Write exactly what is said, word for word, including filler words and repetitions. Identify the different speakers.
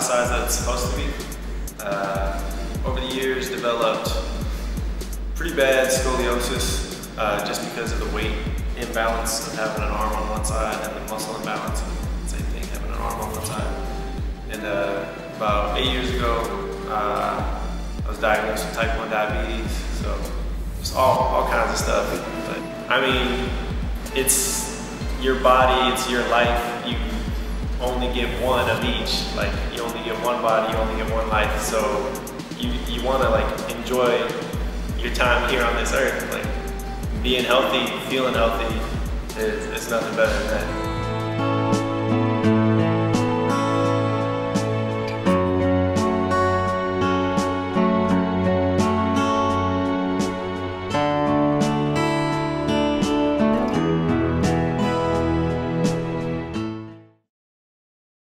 Speaker 1: the size that it's supposed to be. Uh, over the years, developed pretty bad scoliosis uh, just because of the weight imbalance of having an arm on one side and the muscle imbalance. Same thing, having an arm on one side. And uh, about eight years ago, uh, I was diagnosed with type one diabetes, so just all, all kinds of stuff. But I mean, it's your body, it's your life. You only get one of each. Like, you only get one body, you only get one life. So you, you want to like enjoy your time here on this earth. Like, being healthy, feeling healthy is, is nothing better than that.